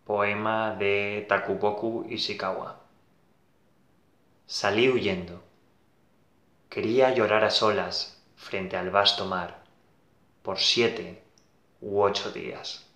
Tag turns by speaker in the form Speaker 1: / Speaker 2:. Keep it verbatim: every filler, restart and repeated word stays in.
Speaker 1: Poema de Takuboku Ishikawa. Salí huyendo. Quería llorar a solas frente al vasto mar, por siete u ocho días.